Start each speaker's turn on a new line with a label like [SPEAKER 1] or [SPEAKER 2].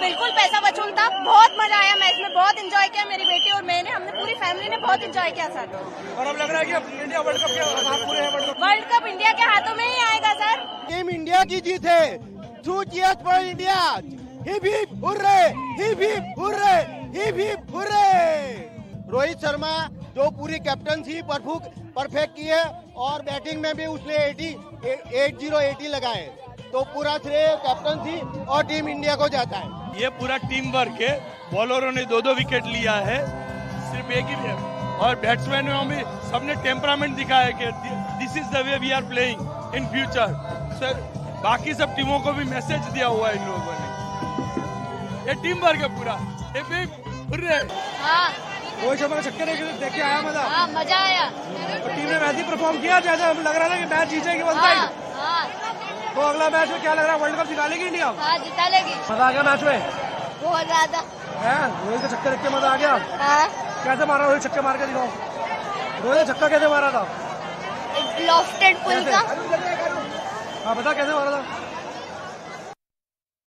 [SPEAKER 1] बिल्कुल पैसा वसूल था। बहुत मजा आया मैच में, बहुत एंजॉय किया मेरी बेटी और मैंने, हमने पूरी फैमिली ने बहुत एंजॉय किया सर।
[SPEAKER 2] और अब लग रहा है कि अब इंडिया वर्ल्ड कप के हाथ पूरे हैं।
[SPEAKER 1] वर्ल्ड कप इंडिया के हाथों में ही आएगा सर।
[SPEAKER 3] टीम इंडिया की जीत है। 2 cheers for India. Hip hip hurray, hip hip hurray, hip hip hurray. Rohit Sharma जो पूरी कैप्टनसी परफेक्ट की है और बैटिंग में भी उसने 80 लगाए, तो पूरा श्रेय कैप्टनसी और टीम इंडिया को जाता है।
[SPEAKER 2] ये पूरा टीम वर्क है। बॉलरों ने 2-2 विकेट लिया है, सिर्फ एक ही, और बैट्समैनों में सबने टेम्परामेंट दिखाया कि this is the way we are playing in future. Sir बाकी सब टीमों को भी मैसेज दिया हुआ है इन लोगों ने। ये टीम वर्क है पूरा।
[SPEAKER 1] हाँ
[SPEAKER 2] रोहित शर्मा का चक्कर देख के आया मजा।
[SPEAKER 1] हाँ मजा आया।
[SPEAKER 2] और टीम ने वैसे ही परफॉर्म किया जैसा लग रहा था कि मैच जीतेगी वन साइड। तो अगला मैच में क्या लग रहा है, वर्ल्ड कप जितालेगी इंडिया?
[SPEAKER 1] हाँ जिता लेगी।
[SPEAKER 2] मजा आ गया मैच में
[SPEAKER 1] बहुत ज्यादा।
[SPEAKER 2] रोहित का छक्का देख के मजा आ गया।
[SPEAKER 1] हाँ
[SPEAKER 2] कैसे मारा रोहित, छक्का मार के दिखाओ। रोहित छक्का कैसे मारा था?
[SPEAKER 1] लॉफ्टेड पुल का।
[SPEAKER 2] हाँ बता कैसे मारा था?